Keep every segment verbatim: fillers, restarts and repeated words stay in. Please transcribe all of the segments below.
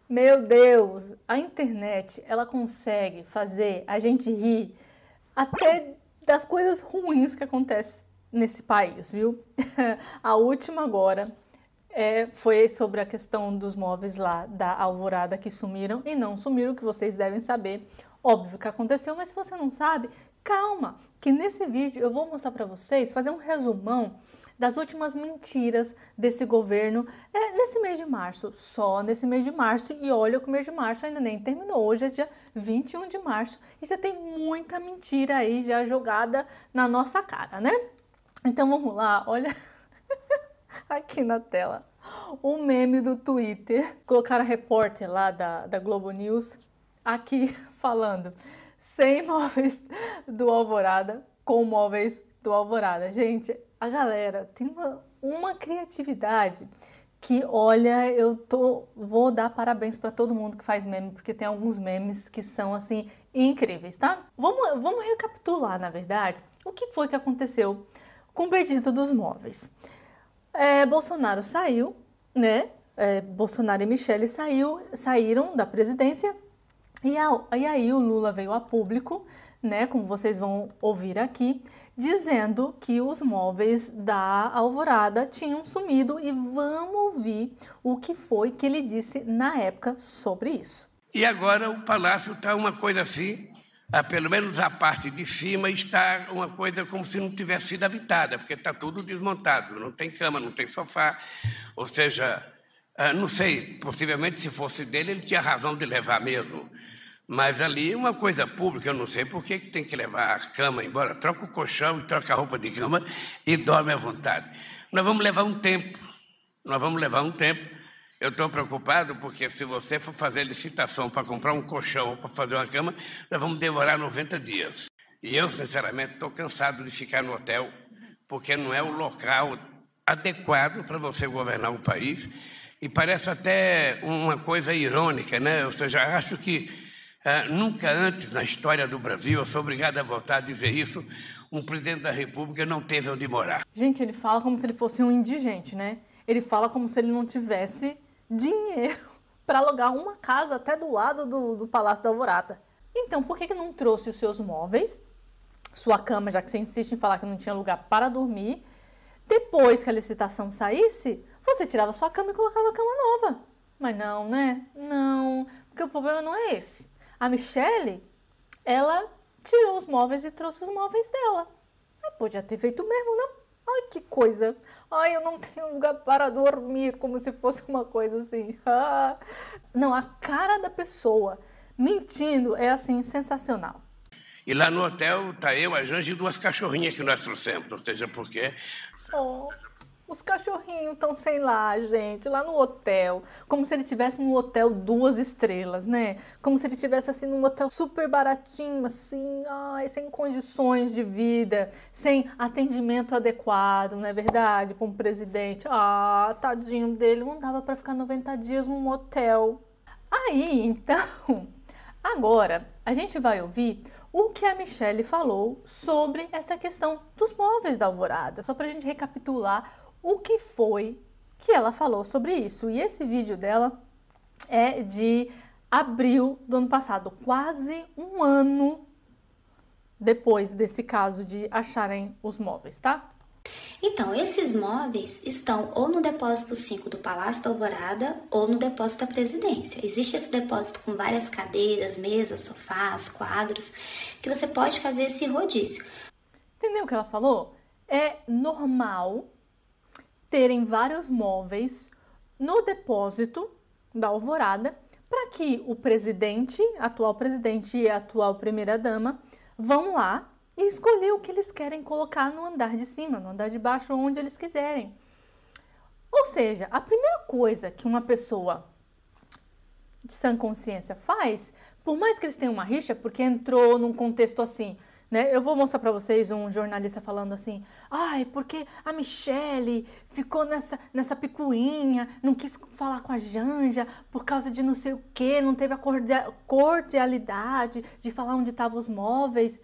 Meu Deus, a internet, ela consegue fazer a gente rir até das coisas ruins que acontecem nesse país, viu? A última agora é, foi sobre a questão dos móveis lá da Alvorada que sumiram e não sumiram, que vocês devem saber. Óbvio que aconteceu, mas se você não sabe, calma, que nesse vídeo eu vou mostrar para vocês, fazer um resumão das últimas mentiras desse governo é, nesse mês de março, só nesse mês de março, e olha que o mês de março ainda nem terminou, hoje é dia vinte e um de março e já tem muita mentira aí já jogada na nossa cara, né? Então vamos lá, olha aqui na tela, o meme do Twitter, colocaram a repórter lá da, da Globo News aqui falando cem móveis do Alvorada com móveis do Alvorada. Gente, a galera tem uma, uma criatividade que, olha, eu tô, vou dar parabéns para todo mundo que faz meme, porque tem alguns memes que são, assim, incríveis, tá? Vamos, vamos recapitular, na verdade, o que foi que aconteceu com o pedido dos móveis. É, Bolsonaro saiu, né? É, Bolsonaro e Michele saiu, saíram da presidência e, a, e aí o Lula veio a público, né? Como vocês vão ouvir aqui, dizendo que os móveis da Alvorada tinham sumido e vamos ouvir o que foi que ele disse na época sobre isso. E agora o palácio está uma coisa assim, ah, pelo menos a parte de cima está uma coisa como se não tivesse sido habitada, porque está tudo desmontado, não tem cama, não tem sofá, ou seja, ah, não sei, possivelmente se fosse dele ele tinha razão de levar mesmo. Mas ali é uma coisa pública, eu não sei por que tem que levar a cama embora. Troca o colchão e troca a roupa de cama e dorme à vontade. Nós vamos levar um tempo, nós vamos levar um tempo. Eu estou preocupado porque se você for fazer licitação para comprar um colchão ou para fazer uma cama, nós vamos demorar noventa dias. E eu, sinceramente, estou cansado de ficar no hotel, porque não é o local adequado para você governar o país. E parece até uma coisa irônica, né? Ou seja, acho que Uh, nunca antes na história do Brasil, eu sou obrigado a voltar a dizer isso, um presidente da República não teve onde morar. Gente, ele fala como se ele fosse um indigente, né? Ele fala como se ele não tivesse dinheiro para alugar uma casa até do lado do, do Palácio da Alvorada. Então, por que que não trouxe os seus móveis, sua cama, já que você insiste em falar que não tinha lugar para dormir? Depois que a licitação saísse, você tirava sua cama e colocava a cama nova. Mas não, né? Não, porque o problema não é esse. A Michele, ela tirou os móveis e trouxe os móveis dela. Ela podia ter feito mesmo, não? Ai, que coisa. Ai, eu não tenho lugar para dormir, como se fosse uma coisa assim. Ah. Não, a cara da pessoa mentindo é assim, sensacional. E lá no hotel tá eu, a Janja e duas cachorrinhas que nós trouxemos, ou seja, porque... Oh. Os cachorrinhos estão, sei lá, gente, lá no hotel, como se ele tivesse num hotel duas estrelas, né? Como se ele tivesse, assim, num hotel super baratinho, assim, ai, sem condições de vida, sem atendimento adequado, não é verdade? Para um presidente, ah, tadinho dele, não dava para ficar noventa dias num hotel. Aí, então, agora, a gente vai ouvir o que a Michele falou sobre essa questão dos móveis da Alvorada, só para a gente recapitular o que foi que ela falou sobre isso. E esse vídeo dela é de abril do ano passado, quase um ano depois desse caso de acharem os móveis, tá? Então, esses móveis estão ou no depósito cinco do Palácio da Alvorada ou no depósito da Presidência. Existe esse depósito com várias cadeiras, mesas, sofás, quadros, que você pode fazer esse rodízio. Entendeu o que ela falou? É normal terem vários móveis no depósito da Alvorada para que o presidente, atual presidente e a atual primeira-dama vão lá e escolher o que eles querem colocar no andar de cima, no andar de baixo, onde eles quiserem. Ou seja, a primeira coisa que uma pessoa de sã consciência faz, por mais que eles tenham uma rixa, porque entrou num contexto assim, né? Eu vou mostrar para vocês um jornalista falando assim, ai, porque a Michele ficou nessa, nessa picuinha, não quis falar com a Janja por causa de não sei o quê, não teve a cordialidade de falar onde estavam os móveis.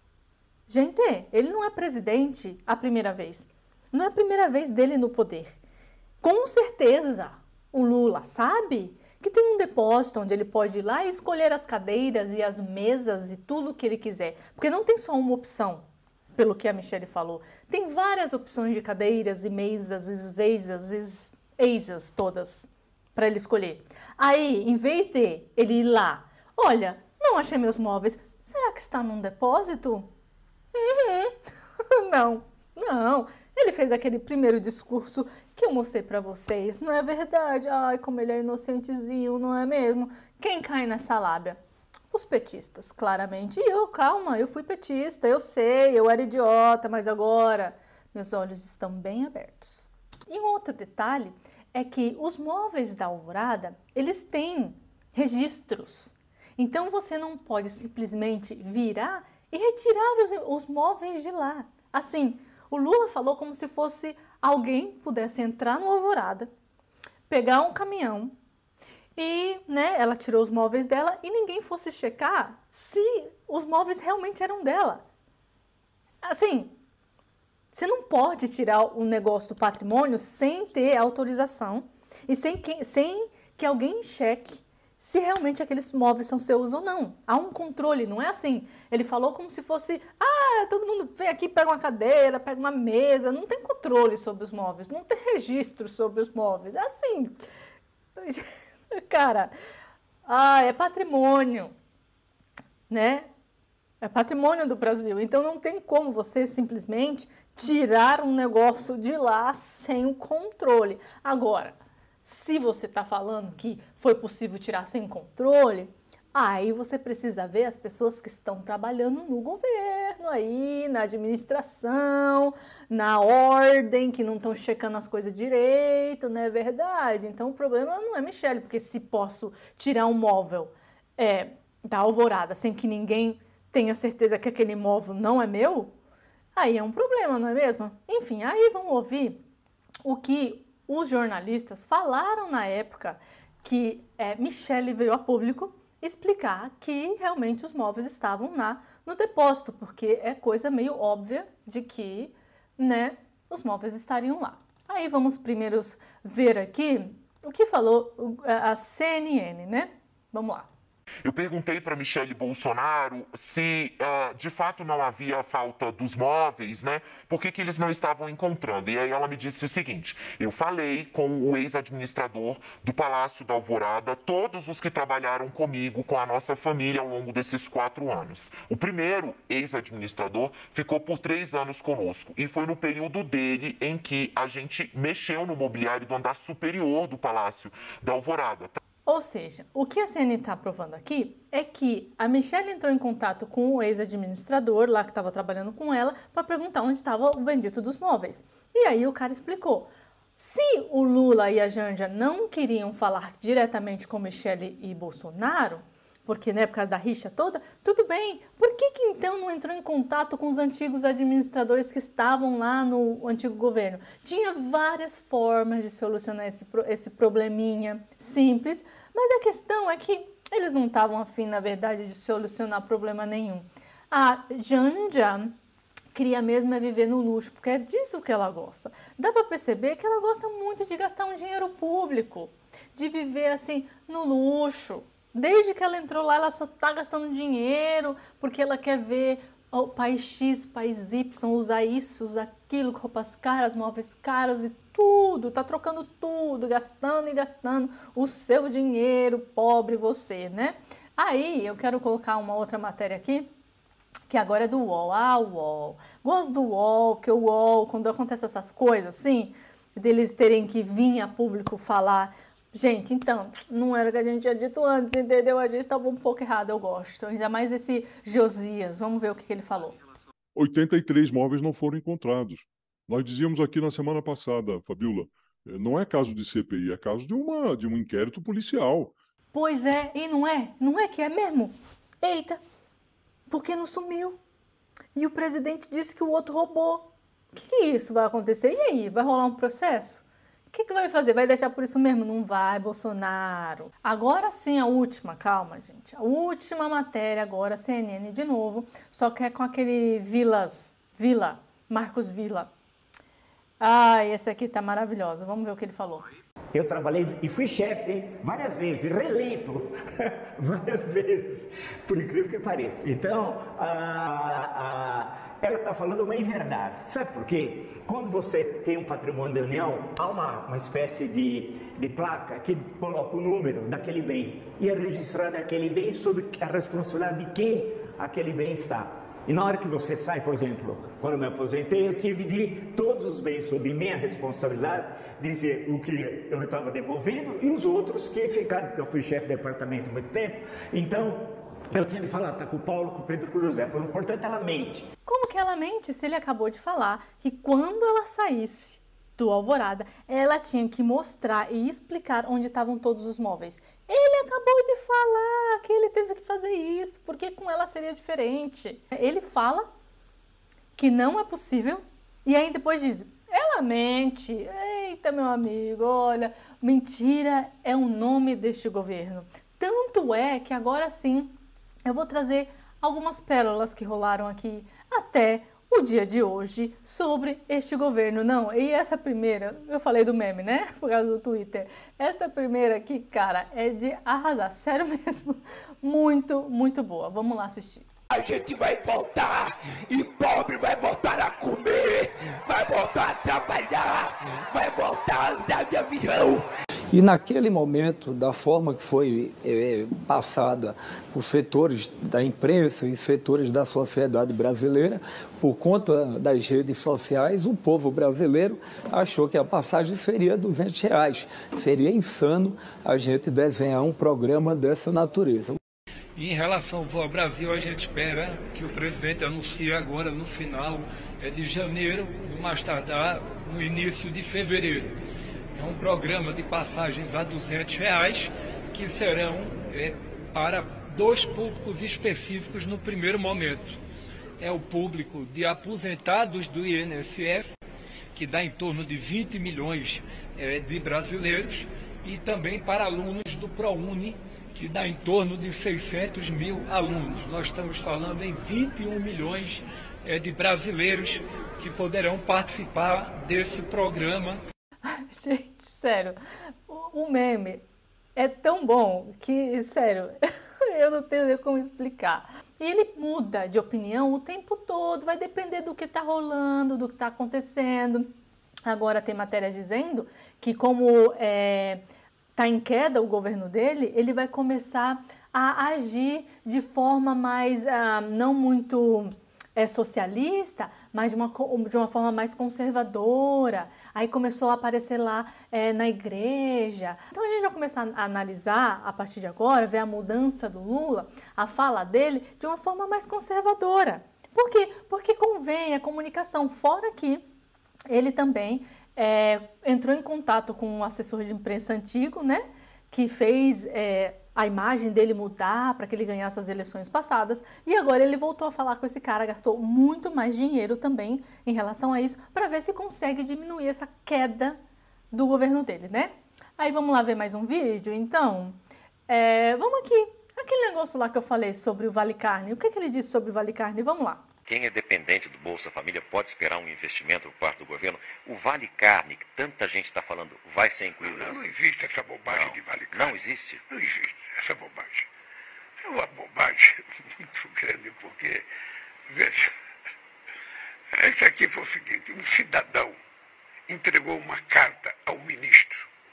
Gente, ele não é presidente a primeira vez. Não é a primeira vez dele no poder. Com certeza, o Lula sabe que tem um depósito onde ele pode ir lá e escolher as cadeiras e as mesas e tudo o que ele quiser. Porque não tem só uma opção, pelo que a Michelle falou. Tem várias opções de cadeiras e mesas, esveisas, eisas todas para ele escolher. Aí, em vez de ele ir lá, olha, não achei meus móveis, será que está num depósito? Uhum. Não, não. Ele fez aquele primeiro discurso que eu mostrei para vocês, não é verdade? Ai, como ele é inocentezinho, não é mesmo? Quem cai nessa lábia? Os petistas, claramente. E eu, calma, eu fui petista, eu sei, eu era idiota, mas agora meus olhos estão bem abertos. E um outro detalhe é que os móveis da Alvorada, eles têm registros. Então você não pode simplesmente virar e retirar os, os móveis de lá. Assim, o Lula falou como se fosse alguém pudesse entrar no Alvorada, pegar um caminhão e, né, ela tirou os móveis dela e ninguém fosse checar se os móveis realmente eram dela. Assim, você não pode tirar o negócio do patrimônio sem ter autorização e sem que, sem que alguém cheque se realmente aqueles móveis são seus ou não. Há um controle, não é assim. Ele falou como se fosse, ah, todo mundo vem aqui, pega uma cadeira, pega uma mesa. Não tem controle sobre os móveis, não tem registro sobre os móveis. É assim, cara, ah, é patrimônio, né? É patrimônio do Brasil. Então não tem como você simplesmente tirar um negócio de lá sem o controle. Agora, se você está falando que foi possível tirar sem controle, aí você precisa ver as pessoas que estão trabalhando no governo, aí, na administração, na ordem, que não estão checando as coisas direito, não é verdade? Então o problema não é Michelle, porque se posso tirar um móvel é, da Alvorada sem que ninguém tenha certeza que aquele móvel não é meu, aí é um problema, não é mesmo? Enfim, aí vamos ouvir o que os jornalistas falaram na época que é, Michelle veio a público explicar que realmente os móveis estavam lá no depósito, porque é coisa meio óbvia de que, né, os móveis estariam lá. Aí vamos primeiro ver aqui o que falou a C N N, né? Vamos lá. Eu perguntei para Michelle Bolsonaro se uh, de fato não havia falta dos móveis, né? Por que que eles não estavam encontrando? E aí ela me disse o seguinte: eu falei com o ex-administrador do Palácio da Alvorada, todos os que trabalharam comigo, com a nossa família ao longo desses quatro anos. O primeiro ex-administrador ficou por três anos conosco e foi no período dele em que a gente mexeu no mobiliário do andar superior do Palácio da Alvorada. Ou seja, o que a C N N está provando aqui é que a Michelle entrou em contato com o ex-administrador lá que estava trabalhando com ela para perguntar onde estava o bendito dos móveis. E aí o cara explicou. Se o Lula e a Janja não queriam falar diretamente com Michelle e Bolsonaro, porque na época da rixa toda, tudo bem. Por que que então não entrou em contato com os antigos administradores que estavam lá no antigo governo? Tinha várias formas de solucionar esse, esse probleminha simples, mas a questão é que eles não estavam afim, na verdade, de solucionar problema nenhum. A Janja queria mesmo é viver no luxo, porque é disso que ela gosta. Dá para perceber que ela gosta muito de gastar um dinheiro público, de viver assim no luxo. Desde que ela entrou lá, ela só está gastando dinheiro porque ela quer ver o país X, o país Y, usar isso, usar aquilo, roupas caras, móveis caros e tudo. Tá trocando tudo, gastando e gastando o seu dinheiro, pobre você, né? Aí eu quero colocar uma outra matéria aqui, que agora é do U O L. Ah, U O L. Gosto do U O L, porque o U O L, quando acontece essas coisas assim, deles terem que vir a público falar... Gente, então, não era o que a gente tinha dito antes, entendeu? A gente estava um pouco errado, eu gosto. Ainda mais esse Josias. Vamos ver o que, que ele falou. oitenta e três móveis não foram encontrados. Nós dizíamos aqui na semana passada, Fabiola, não é caso de C P I, é caso de, uma, de um inquérito policial. Pois é, e não é? Não é que é mesmo? Eita, porque não sumiu? E o presidente disse que o outro roubou. O que, que isso vai acontecer? E aí, vai rolar um processo? O que, que vai fazer? Vai deixar por isso mesmo? Não vai, Bolsonaro. Agora sim, a última, calma, gente. A última matéria agora, C N N de novo, só que é com aquele Vilas, Vila, Marcos Vila. Ah, esse aqui tá maravilhoso. Vamos ver o que ele falou. Eu trabalhei e fui chefe várias vezes, reeleito várias vezes, por incrível que pareça. Então, a, a, ela está falando uma inverdade. Sabe por quê? Quando você tem um patrimônio da União, há uma, uma espécie de, de placa que coloca o número daquele bem e é registrado aquele bem sob a responsabilidade de quem aquele bem está. E na hora que você sai, por exemplo, quando eu me aposentei, eu tive de todos os bens sob minha responsabilidade, dizer o que eu estava devolvendo e os outros que ficaram, porque eu fui chefe de departamento há muito tempo. Então, eu tinha de falar, tá com o Paulo, com o Pedro, com o José. Portanto, ela mente. Como que ela mente se ele acabou de falar que quando ela saísse do Alvorada, ela tinha que mostrar e explicar onde estavam todos os móveis? Ele acabou de falar que ele teve que fazer isso, porque com ela seria diferente. Ele fala que não é possível e aí depois diz, ela mente. Eita, meu amigo, olha, mentira é o nome deste governo. Tanto é que agora sim eu vou trazer algumas pérolas que rolaram aqui até o dia de hoje sobre este governo. Não, e essa primeira, eu falei do meme, né? Por causa do Twitter. Esta primeira aqui, cara, é de arrasar. Sério mesmo. Muito, muito boa. Vamos lá assistir. A gente vai voltar e pobre vai voltar a comer, vai voltar a trabalhar, vai voltar a andar de avião. E naquele momento, da forma que foi é, passada por setores da imprensa e setores da sociedade brasileira, por conta das redes sociais, o povo brasileiro achou que a passagem seria duzentos reais. Seria insano a gente desenhar um programa dessa natureza. Em relação ao Voa Brasil, a gente espera que o presidente anuncie agora no final de janeiro, no mais tardar no início de fevereiro. É um programa de passagens a duzentos reais que serão é, para dois públicos específicos no primeiro momento. É o público de aposentados do I N S S, que dá em torno de vinte milhões é, de brasileiros, e também para alunos do ProUni, que dá em torno de seiscentos mil alunos. Nós estamos falando em vinte e um milhões é, de brasileiros que poderão participar desse programa. Gente, sério, o, o meme é tão bom que, sério, eu não tenho como explicar. E ele muda de opinião o tempo todo, vai depender do que está rolando, do que está acontecendo. Agora tem matérias dizendo que como é, está em queda o governo dele, ele vai começar a agir de forma mais, ah, não muito é, socialista, mas de uma, de uma forma mais conservadora. Aí começou a aparecer lá é, na igreja. Então a gente vai começar a analisar, a partir de agora, ver a mudança do Lula, a fala dele, de uma forma mais conservadora. Por quê? Porque convém a comunicação. Fora que ele também é, entrou em contato com um assessor de imprensa antigo, né? Que fez é, a imagem dele mudar para que ele ganhasse as eleições passadas. E agora ele voltou a falar com esse cara, gastou muito mais dinheiro também em relação a isso, para ver se consegue diminuir essa queda do governo dele, né? Aí vamos lá ver mais um vídeo, então. É, vamos aqui. Aquele negócio lá que eu falei sobre o Vale Carne. O que, que ele disse sobre o Vale Carne? Vamos lá. Quem é dependente do Bolsa Família pode esperar um investimento por parte do governo. O Vale Carne, que tanta gente está falando, vai ser incluído nessa? Não existe essa bobagem não, de Vale Carne. Não existe? Não existe essa bobagem. É uma bobagem muito grande, porque, veja, isso aqui foi o seguinte, um cidadão entregou uma carta ao ministro.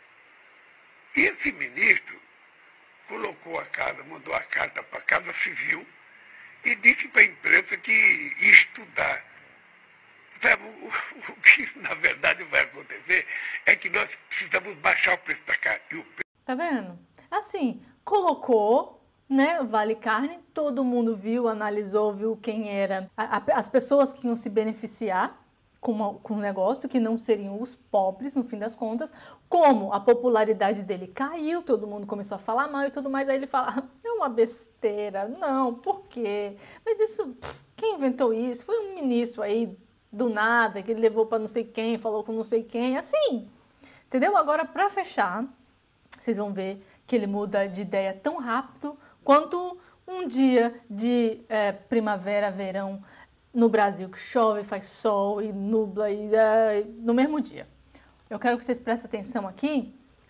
E esse ministro colocou a casa, mandou a carta para a Casa Civil, e disse para a imprensa que ia estudar. Sabe, o, o que na verdade vai acontecer é que nós precisamos baixar o preço da carne. E o... Tá vendo? Assim, colocou, né, Vale Carne, todo mundo viu, analisou, viu quem era, a, a, as pessoas que iam se beneficiar com, uma, com o negócio, que não seriam os pobres, no fim das contas. Como a popularidade dele caiu, todo mundo começou a falar mal e tudo mais, aí ele fala, é uma besteira, não, por quê? Mas isso, pff, quem inventou isso? Foi um ministro aí, do nada, que ele levou para não sei quem, falou com não sei quem, assim, entendeu? Agora, para fechar, vocês vão ver que ele muda de ideia tão rápido quanto um dia de é, primavera, verão, no Brasil, que chove, faz sol e nubla e, é, no mesmo dia. Eu quero que vocês prestem atenção aqui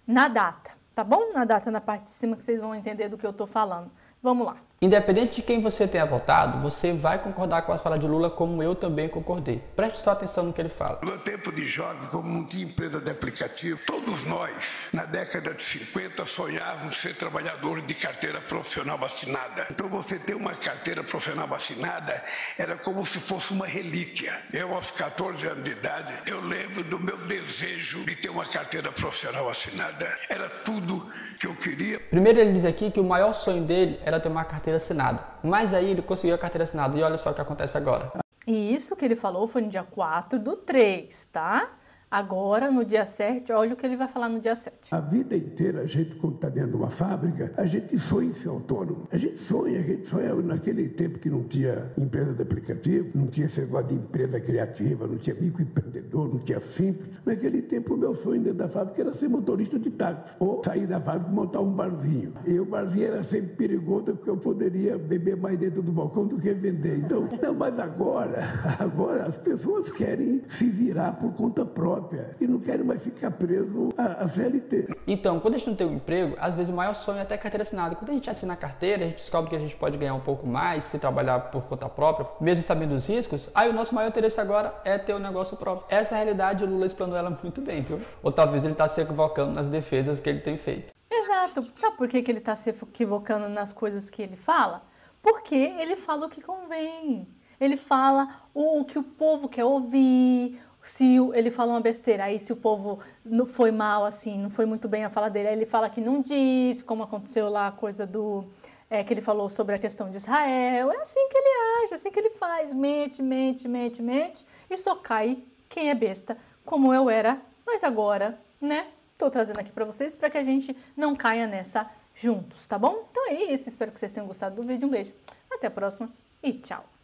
na data, tá bom? Na data na parte de cima que vocês vão entender do que eu tô falando. Vamos lá. Independente de quem você tenha votado, você vai concordar com as falas de Lula como eu também concordei. Preste só atenção no que ele fala. No tempo de jovem, como não tinha empresa de aplicativo, todos nós, na década de cinquenta, sonhávamos ser trabalhadores de carteira profissional assinada. Então você ter uma carteira profissional assinada era como se fosse uma relíquia. Eu, aos quatorze anos de idade, eu lembro do meu desejo de ter uma carteira profissional assinada. Era tudo que eu queria. Primeiro ele diz aqui que o maior sonho dele era ter uma carteira assinada, mas aí ele conseguiu a carteira assinada e olha só o que acontece agora. E isso que ele falou foi no dia quatro do três, tá? Agora, no dia sete, olha o que ele vai falar no dia sete. A vida inteira, a gente, quando está dentro de uma fábrica, a gente sonha em ser autônomo. A gente sonha, a gente sonha naquele tempo que não tinha empresa de aplicativo, não tinha esse negócio de empresa criativa, não tinha microempreendedor, não tinha simples. Naquele tempo, o meu sonho dentro da fábrica era ser motorista de táxi, ou sair da fábrica e montar um barzinho. E o barzinho era sempre perigoso, porque eu poderia beber mais dentro do balcão do que vender. Então, não, mas agora, agora as pessoas querem se virar por conta própria. E não querem mais ficar preso à C L T. Então, quando a gente não tem um emprego, às vezes o maior sonho é até carteira assinada. Quando a gente assina a carteira, a gente descobre que a gente pode ganhar um pouco mais se trabalhar por conta própria, mesmo sabendo os riscos. Aí o nosso maior interesse agora é ter um negócio próprio. Essa realidade o Lula explanou ela muito bem, viu? Ou talvez ele está se equivocando nas defesas que ele tem feito. Exato. Sabe por que que ele está se equivocando nas coisas que ele fala? Porque ele fala o que convém. Ele fala o que o povo quer ouvir. Se ele fala uma besteira, aí se o povo não foi mal, assim, não foi muito bem a fala dele, aí ele fala que não disse, como aconteceu lá a coisa do... É, que ele falou sobre a questão de Israel. É assim que ele age, é assim que ele faz. Mente, mente, mente, mente. E só cai quem é besta, como eu era. Mas agora, né, tô trazendo aqui pra vocês para que a gente não caia nessa juntos, tá bom? Então é isso, espero que vocês tenham gostado do vídeo. Um beijo, até a próxima e tchau!